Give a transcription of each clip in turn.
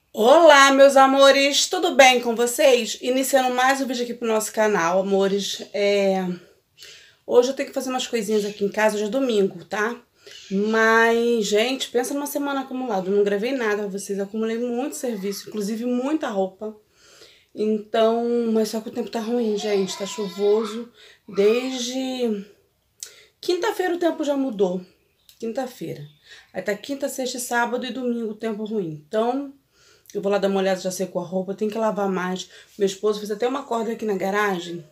Olá, meus amores, tudo bem com vocês? Iniciando mais um vídeo aqui pro nosso canal, amores. Hoje eu tenho que fazer umas coisinhas aqui em casa, hoje é domingo, tá? Mas, gente, pensa numa semana acumulada, eu não gravei nada pra vocês, eu acumulei muito serviço, inclusive muita roupa. Então, mas só que o tempo tá ruim, gente, tá chuvoso. Desde quinta-feira o tempo já mudou, quinta-feira. Aí tá quinta, sexta, sábado e domingo o tempo ruim. Então, eu vou lá dar uma olhada, já secou a roupa, tem que lavar mais. Meu esposo fez até uma corda aqui na garagem.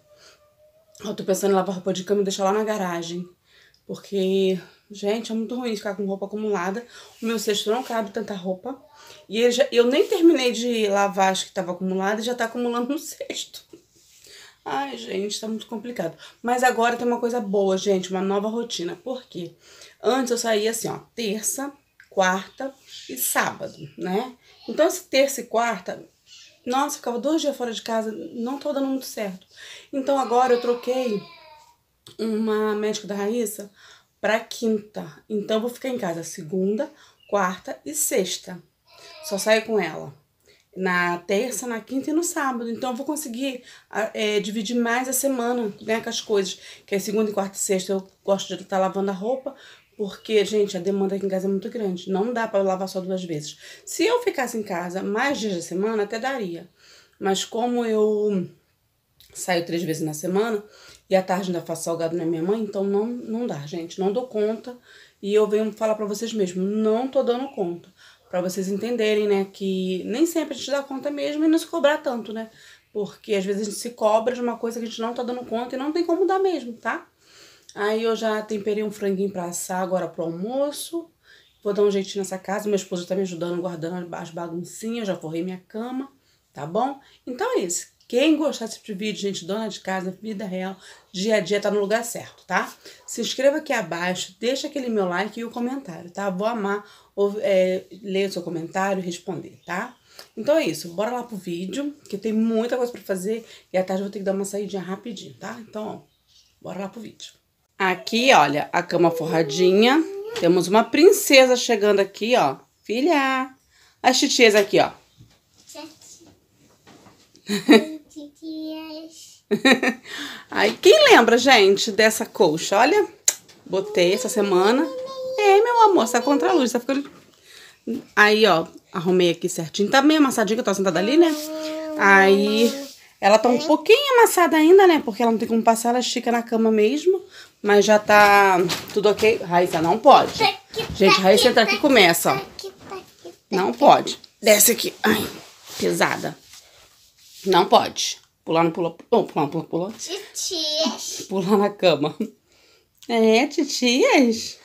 Eu tô pensando em lavar roupa de cama e deixar lá na garagem. Porque, gente, é muito ruim ficar com roupa acumulada. O meu cesto não cabe tanta roupa. E eu nem terminei de lavar as que tava acumulada e já tá acumulando no cesto. Ai, gente, tá muito complicado. Mas agora tem uma coisa boa, gente, uma nova rotina. Por quê? Antes eu saía assim, ó, terça, quarta e sábado, né? Então, esse terça e quarta, nossa, eu ficava 2 dias fora de casa, não tô dando muito certo. Então, agora eu troquei uma médica da Raíssa pra quinta. Então, eu vou ficar em casa segunda, quarta e sexta. Só saio com ela na terça, na quinta e no sábado. Então, eu vou conseguir dividir mais a semana, né, com as coisas. Que é segunda, quarta e sexta eu gosto de estar lavando a roupa, porque, gente, a demanda aqui em casa é muito grande. Não dá pra lavar só 2 vezes. Se eu ficasse em casa mais dias da semana, até daria. Mas como eu saio 3 vezes na semana e à tarde ainda faço salgado na minha mãe, então não dá, gente. Não dou conta. E eu venho falar pra vocês mesmo, não tô dando conta. Pra vocês entenderem, né, que nem sempre a gente dá conta mesmo e não se cobrar tanto, né? Porque às vezes a gente se cobra de uma coisa que a gente não tá dando conta e não tem como dar mesmo, tá? Aí eu já temperei um franguinho pra assar agora pro almoço. Vou dar um jeitinho nessa casa. Meu esposo tá me ajudando, guardando as baguncinhas. Já forrei minha cama, tá bom? Então é isso. Quem gostar desse tipo de vídeo, gente, dona de casa, vida real, dia a dia, tá no lugar certo, tá? Se inscreva aqui abaixo, deixa aquele meu like e o comentário, tá? Vou amar ler o seu comentário e responder, tá? Então é isso, bora lá pro vídeo, que tem muita coisa pra fazer e à tarde eu vou ter que dar uma saidinha rapidinho, tá? Então, ó, bora lá pro vídeo. Aqui, olha, a cama forradinha. Temos uma princesa chegando aqui, ó. Filha! As titias aqui, ó. Aí, quem lembra, gente, dessa colcha? Olha, botei essa semana. Meu amor, você tá contra a luz, tá ficando... Aí, ó, arrumei aqui certinho. Tá meio amassadinha, que eu tô sentada ali, né? Aí, ela tá um pouquinho amassada ainda, né? Porque ela não tem como passar, ela estica na cama mesmo. Mas já tá tudo ok. Raíssa, não pode. Gente, Raíssa entra aqui e começa, ó. Não pode. Desce aqui. Ai, pesada. Não pode. Pular não pula. Oh, pula. Titias. Pular na cama. É, titias.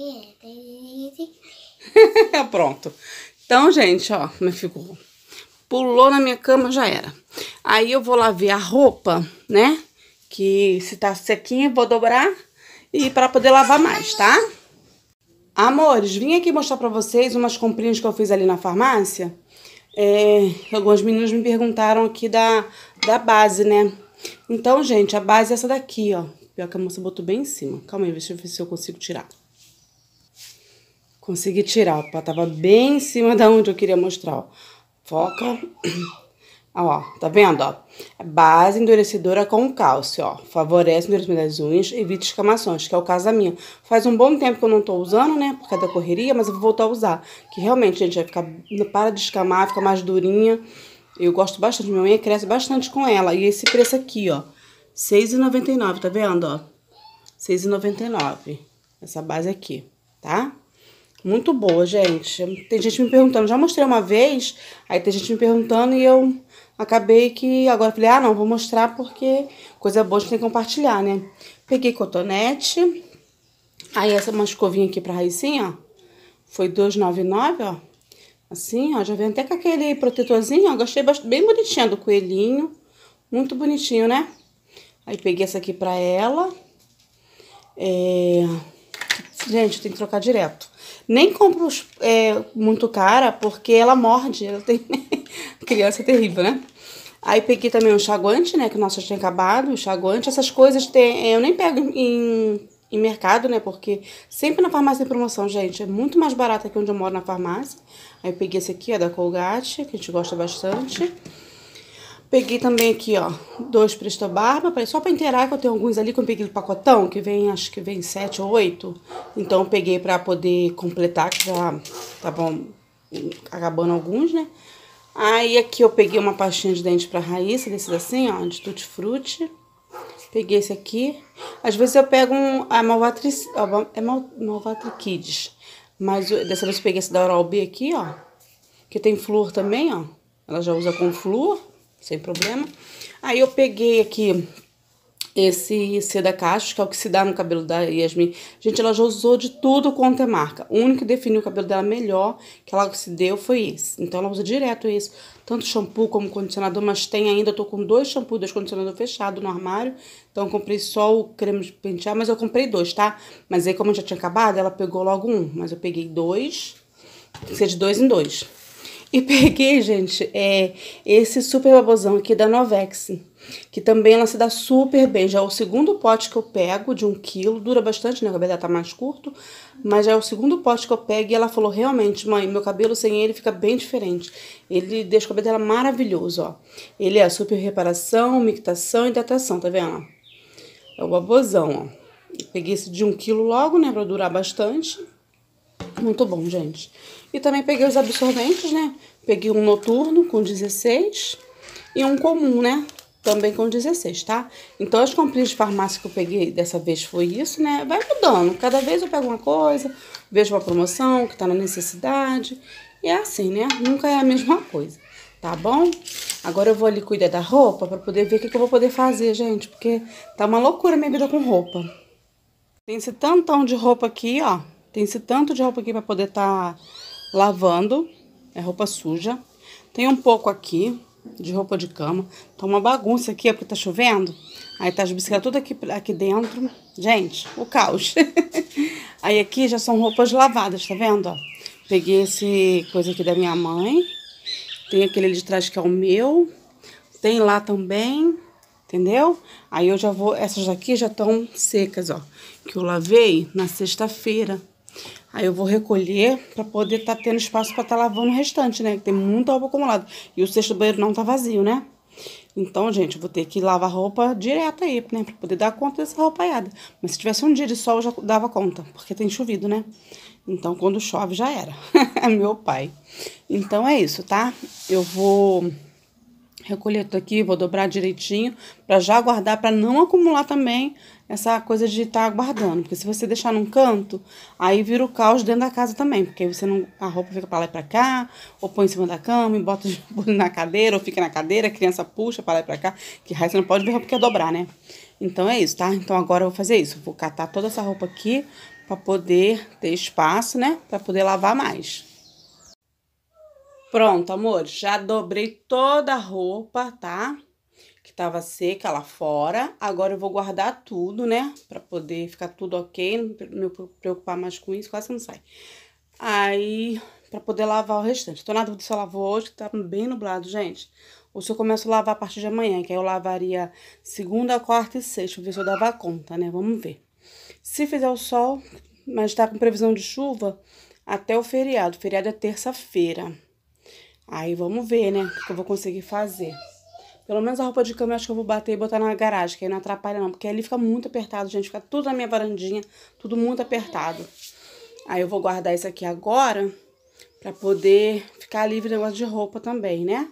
Pronto. Então, gente, ó, como ficou. Pulou na minha cama, já era. Aí eu vou lá ver a roupa, né? Que se tá sequinha, vou dobrar e para poder lavar mais, tá? Amores, vim aqui mostrar pra vocês umas comprinhas que eu fiz ali na farmácia. Algumas meninas me perguntaram aqui da base, né? Então, gente, a base é essa daqui, ó. Pior que a moça botou bem em cima. Calma aí, deixa eu ver se eu consigo tirar. Consegui tirar, ó. Tava bem em cima da onde eu queria mostrar, ó. Foca. Ó, tá vendo, ó? Base endurecedora com cálcio, ó. Favorece o endurecimento das unhas, evita escamações, que é o caso da minha. Faz um bom tempo que eu não tô usando, né? Por causa da correria, mas eu vou voltar a usar. Que realmente, gente, vai ficar... Para de escamar, fica mais durinha. Eu gosto bastante, minha unha cresce bastante com ela. E esse preço aqui, ó. R$6,99, tá vendo, ó? R$6,99. Essa base aqui, tá? Muito boa, gente. Tem gente me perguntando. Já mostrei uma vez, aí tem gente me perguntando e eu... Acabei que agora falei, ah, não, vou mostrar porque coisa boa a gente tem que compartilhar, né? Peguei cotonete. Aí essa uma escovinha aqui pra Raicinha, ó. Foi R$2,99, ó. Assim, ó, já vem até com aquele protetorzinho, ó. Gostei bem bonitinha do coelhinho. Muito bonitinho, né? Aí peguei essa aqui pra ela. Gente, tem que trocar direto. Nem compro muito cara, porque ela morde. Ela tem... Criança é terrível, né? Aí peguei também um enxaguante, né? Que o nosso já tinha acabado. Enxaguante, essas coisas eu nem pego em mercado, né? Porque sempre na farmácia tem promoção, gente. É muito mais barato aqui onde eu moro na farmácia. Aí eu peguei esse aqui, ó, da Colgate, que a gente gosta bastante. Peguei também aqui, ó, 2 Presto Barba, só pra inteirar, que eu tenho alguns ali que eu peguei do pacotão, que vem, acho que vem 7 ou 8. Então eu peguei pra poder completar, que já tá bom, acabando alguns, né? Aí aqui eu peguei uma pastinha de dente pra Raíssa, desses assim, ó, de Tutti Frutti. Peguei esse aqui. Às vezes eu pego a Malvatri Kids. Mas dessa vez eu peguei esse da Oral-B aqui, ó. Que tem flúor também, ó. Ela já usa com flúor, sem problema. Aí eu peguei aqui esse Seda Cachos, que é o que se dá no cabelo da Yasmin. Gente, ela já usou de tudo quanto é marca. O único que definiu o cabelo dela melhor, que ela se deu, foi esse. Então ela usa direto esse. Tanto shampoo como condicionador, mas tem ainda, eu tô com 2 shampoos e 2 condicionadores fechados no armário. Então eu comprei só o creme de pentear, mas eu comprei 2, tá? Mas aí como já tinha acabado, ela pegou logo 1. Mas eu peguei 2, tem que ser de 2 em 2. E peguei, gente, esse super babosão aqui da Novex, que também ela se dá super bem. Já é o segundo pote que eu pego de 1 quilo, dura bastante, né? O cabelo dela tá mais curto, mas já é o segundo pote que eu pego e ela falou, realmente, mãe, meu cabelo sem ele fica bem diferente. Ele deixa o cabelo dela maravilhoso, ó. Ele é super reparação, umectação e hidratação, tá vendo? É o babosão, ó. Peguei esse de 1 quilo logo, né, pra durar bastante. Muito bom, gente. E também peguei os absorventes, né? Peguei um noturno com 16 e um comum, né? Também com 16, tá? Então, as comprinhas de farmácia que eu peguei dessa vez foi isso, né? Vai mudando. Cada vez eu pego uma coisa, vejo uma promoção que tá na necessidade. E é assim, né? Nunca é a mesma coisa, tá bom? Agora eu vou ali cuidar da roupa pra poder ver o que eu vou poder fazer, gente. Porque tá uma loucura minha vida com roupa. Tem esse tantão de roupa aqui, ó. Tem esse tanto de roupa aqui pra poder tá lavando. É roupa suja. Tem um pouco aqui de roupa de cama. Tá uma bagunça aqui, ó, porque tá chovendo. Aí tá as bicicletas tudo aqui dentro. Gente, o caos. Aí aqui já são roupas lavadas, tá vendo, ó? Peguei esse coisa aqui da minha mãe. Tem aquele ali de trás que é o meu. Tem lá também, entendeu? Aí eu já vou... Essas aqui já estão secas, ó. Que eu lavei na sexta-feira. Aí eu vou recolher pra poder tá tendo espaço pra tá lavando o restante, né? Que tem muita roupa acumulada. E o cesto do banheiro não tá vazio, né? Então, gente, eu vou ter que lavar roupa direto aí, né? Pra poder dar conta dessa roupaiada. Mas se tivesse um dia de sol, eu já dava conta. Porque tem chovido, né? Então, quando chove, já era. Meu pai. Então, é isso, tá? Eu vou recolher tudo aqui, vou dobrar direitinho pra já guardar, pra não acumular também essa coisa de estar guardando. Porque se você deixar num canto, aí vira o caos dentro da casa também. Porque aí você não, a roupa fica pra lá e pra cá, ou põe em cima da cama e bota na cadeira, ou fica na cadeira, a criança puxa pra lá e pra cá. Que raio, você não pode ver roupa que é dobrar, né? Então é isso, tá? Então agora eu vou fazer isso. Vou catar toda essa roupa aqui pra poder ter espaço, né? Pra poder lavar mais. Pronto, amor, já dobrei toda a roupa, tá? Que tava seca lá fora. Agora eu vou guardar tudo, né? Pra poder ficar tudo ok, não me preocupar mais com isso, quase que não sai. Aí, pra poder lavar o restante. Tô na dúvida se eu lavo hoje, que tá bem nublado, gente. Ou se eu começo a lavar a partir de amanhã, que aí eu lavaria segunda, quarta e sexta, pra ver se eu dava conta, né? Vamos ver. Se fizer o sol, mas tá com previsão de chuva até o feriado. O feriado é terça-feira. Aí vamos ver, né, o que eu vou conseguir fazer. Pelo menos a roupa de cama eu acho que eu vou bater e botar na garagem, que aí não atrapalha não. Porque ali fica muito apertado, gente. Fica tudo na minha varandinha, tudo muito apertado. Aí eu vou guardar isso aqui agora, pra poder ficar livre do negócio de roupa também, né?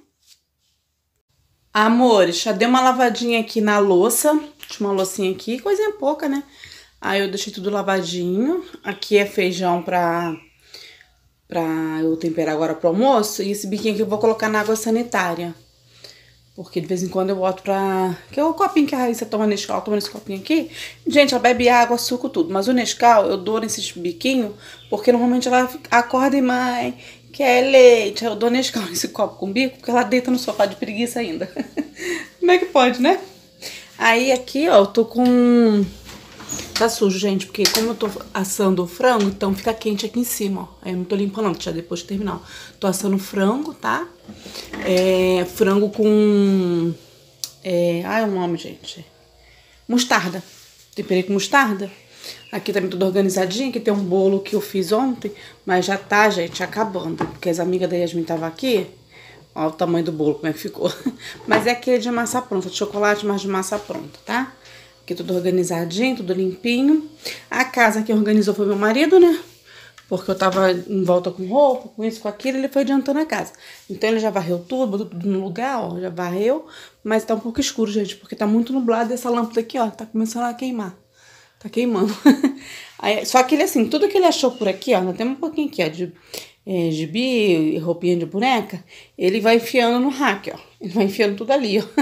Amores, já dei uma lavadinha aqui na louça. Tinha uma loucinha aqui, coisinha pouca, né? Aí eu deixei tudo lavadinho. Aqui é feijão pra eu temperar agora pro almoço. E esse biquinho aqui eu vou colocar na água sanitária. Porque de vez em quando eu boto pra... Que é o copinho que a Raíssa toma Nescau, toma nesse copinho aqui. Gente, ela bebe água, suco, tudo. Mas o Nescau eu dou nesses biquinhos, porque normalmente ela acorda e mãe, quer leite. Eu dou Nescau nesse copo com bico, porque ela deita no sofá de preguiça ainda. Como é que pode, né? Aí aqui, ó, eu tô com... Tá sujo, gente, porque como eu tô assando o frango, então fica quente aqui em cima, ó. Aí eu não tô limpando não, já depois de terminar. Tô assando frango, tá? Frango com... Ai, o nome, gente. Mostarda. Temperei com mostarda. Aqui também tudo organizadinho, aqui tem um bolo que eu fiz ontem, mas já tá, gente, acabando, porque as amigas da Yasmin estavam aqui. Ó o tamanho do bolo, como é que ficou. Mas é aquele de massa pronta, de chocolate, mas de massa pronta, tá? Aqui tudo organizadinho, tudo limpinho. A casa que organizou foi meu marido, né? Porque eu tava em volta com roupa, com isso, com aquilo, ele foi adiantando a casa. Então ele já varreu tudo, botou tudo no lugar, ó, já varreu. Mas tá um pouco escuro, gente, porque tá muito nublado e essa lâmpada aqui, ó, tá começando a queimar. Tá queimando. Aí, só que ele, assim, tudo que ele achou por aqui, ó, nós temos um pouquinho aqui, ó, de gibi, roupinha de boneca, ele vai enfiando no rack, ó. Ele vai enfiando tudo ali, ó.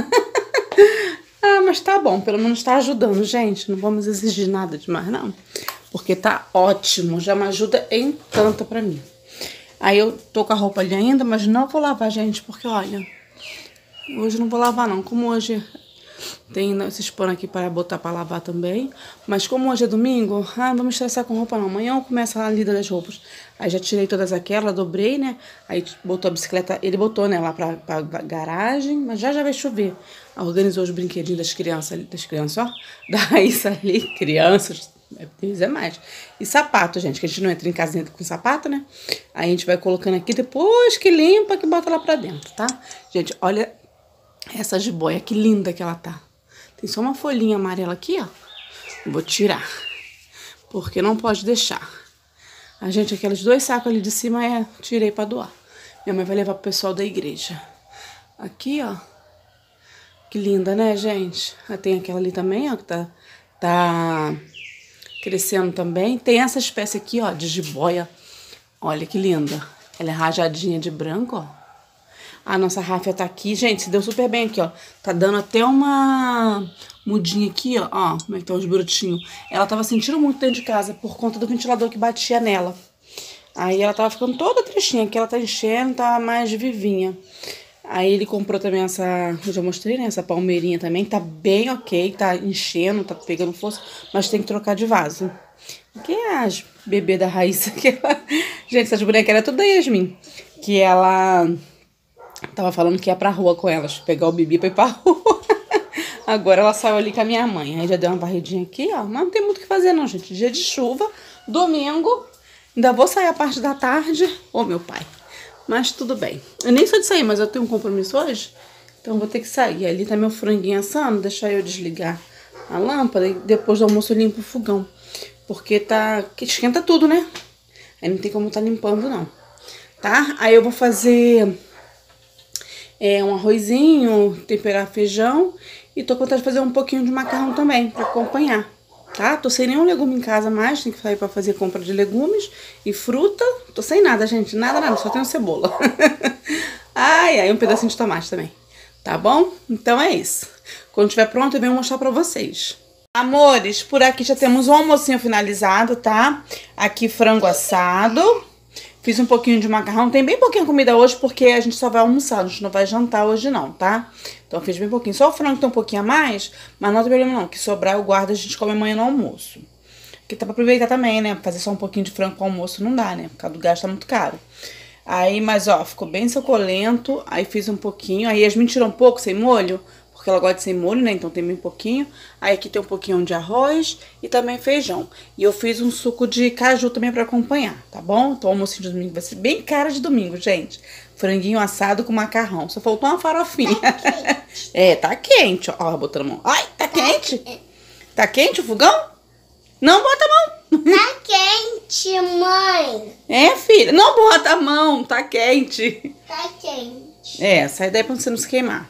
Ah, mas tá bom, pelo menos tá ajudando, gente. Não vamos exigir nada demais, não. Porque tá ótimo, já me ajuda em tanto pra mim. Aí eu tô com a roupa ali ainda, mas não vou lavar, gente, porque olha, hoje não vou lavar não. Como hoje tem esses panos aqui para botar para lavar também. Mas como hoje é domingo, não vou me estressar com roupa não. Amanhã eu começo a lida das roupas. Aí já tirei todas aquelas, dobrei, né? Aí botou a bicicleta, ele botou, né, lá pra garagem, mas já vai chover. Aí organizou os brinquedinhos das crianças, ó. Da Raíssa ali, crianças, Deus é mais. E sapato, gente, que a gente não entra em casa dentro com sapato, né? Aí a gente vai colocando aqui, depois que limpa, que bota lá pra dentro, tá? Gente, olha essa jiboia, que linda que ela tá. Tem só uma folhinha amarela aqui, ó. Vou tirar, porque não pode deixar. A gente, aqueles 2 sacos ali de cima, tirei pra doar. Minha mãe vai levar pro pessoal da igreja. Aqui, ó. Que linda, né, gente? Tem aquela ali também, ó, que tá crescendo também. Tem essa espécie aqui, ó, de jiboia. Olha que linda. Ela é rajadinha de branco, ó. A nossa ráfia tá aqui, gente, se deu super bem aqui, ó. Tá dando até uma mudinha aqui, ó. Ó, como é que tá os brotinhos. Ela tava sentindo muito dentro de casa por conta do ventilador que batia nela. Aí ela tava ficando toda tristinha, aqui ela tá enchendo, tá mais vivinha. Aí ele comprou também essa, eu já mostrei, né, essa palmeirinha também, tá bem ok, tá enchendo, tá pegando força, mas tem que trocar de vaso. Aqui é as bebê da Raíssa, que ela... Gente, essas bonecas eram tudo da Yasmin, que ela... Tava falando que ia pra rua com elas, pegar o bebê pra ir pra rua. Agora ela saiu ali com a minha mãe. Aí já deu uma varridinha aqui, ó. Mas não tem muito o que fazer não, gente. Dia de chuva, domingo. Ainda vou sair a parte da tarde. Ô, meu pai. Mas tudo bem. Eu nem sou de sair, mas eu tenho um compromisso hoje. Então vou ter que sair. Ali tá meu franguinho assando. Deixar eu desligar a lâmpada. E depois do almoço eu limpo o fogão. Porque tá... que esquenta tudo, né? Aí não tem como tá limpando, não. Tá? Aí eu vou fazer... um arrozinho, temperar feijão e tô com vontade de fazer um pouquinho de macarrão também pra acompanhar, tá? Tô sem nenhum legume em casa mais, tem que sair pra fazer compra de legumes e fruta. Tô sem nada, gente, nada, só tenho cebola. Ai, um pedacinho de tomate também, tá bom? Então é isso. Quando estiver pronto eu venho mostrar pra vocês. Amores, por aqui já temos um almocinho finalizado, tá? Aqui frango assado. Fiz um pouquinho de macarrão. Tem bem pouquinha comida hoje, porque a gente só vai almoçar. A gente não vai jantar hoje não, tá? Então eu fiz bem pouquinho. Só o frango tem um pouquinho a mais, mas não tem problema não. Que sobrar eu guardo, a gente come amanhã no almoço. Porque tá pra aproveitar também, né? Fazer só um pouquinho de frango com almoço não dá, né? Por causa do gasto tá muito caro. Aí, mas ó, ficou bem suculento. Aí fiz um pouquinho. Aí Yasmin tirou um pouco sem molho, porque ela gosta de sem molho, né? Então tem bem pouquinho. Aí aqui tem um pouquinho de arroz e também feijão. E eu fiz um suco de caju também pra acompanhar, tá bom? Então o almocinho de domingo vai ser bem cara de domingo, gente. Franguinho assado com macarrão. Só faltou uma farofinha. Tá quente. Tá quente, ó. Botando a mão. Ai, tá quente? Tá quente o fogão? Não bota a mão. Tá quente, mãe. Filha. Não bota a mão, tá quente. Tá quente. Sai daí pra você não se queimar.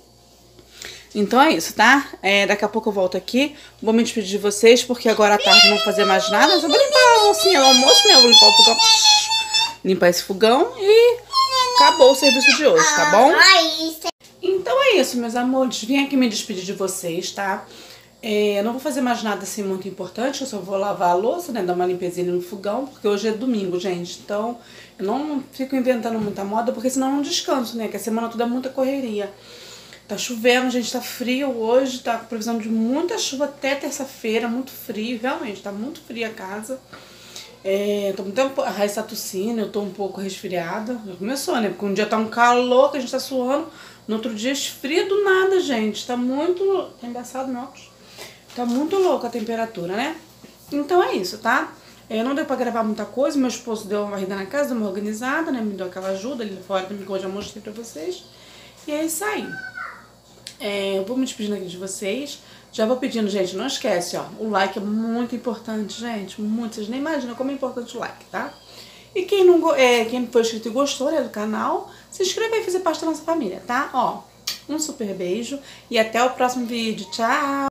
Então é isso, tá? Daqui a pouco eu volto aqui. Vou me despedir de vocês, porque agora à tarde não vou fazer mais nada. Só vou limpar assim, o almoço, né? Eu vou limpar o fogão. Limpar esse fogão e acabou o serviço de hoje, tá bom? Então é isso, meus amores. Vim aqui me despedir de vocês, tá? Eu não vou fazer mais nada assim muito importante. Eu só vou lavar a louça, né? Dar uma limpezinha no fogão, porque hoje é domingo, gente. Então eu não fico inventando muita moda, porque senão eu não descanso, né? Que a semana toda é muita correria. Tá chovendo, gente, tá frio hoje, tá com previsão de muita chuva até terça-feira, muito frio, realmente, tá muito fria a casa. A Raíssa tá tossindo, eu tô um pouco resfriada, já começou, né, porque um dia tá um calor que a gente tá suando, no outro dia esfria do nada, gente, tá muito, tá embaçado não, tá muito louca a temperatura, né. Então é isso, tá? Não deu pra gravar muita coisa, meu esposo deu uma varrida na casa, deu uma organizada, né? Me deu aquela ajuda ali fora também, que eu já mostrei pra vocês. E é isso aí. Eu vou me despedindo aqui de vocês. Já vou pedindo, gente, não esquece, ó. O like é muito importante, gente. Muito. Vocês nem imaginam como é importante o like, tá? E quem não quem foi inscrito e gostou, né, do canal, se inscreva e fazer parte da nossa família, tá? Ó, um super beijo e até o próximo vídeo. Tchau!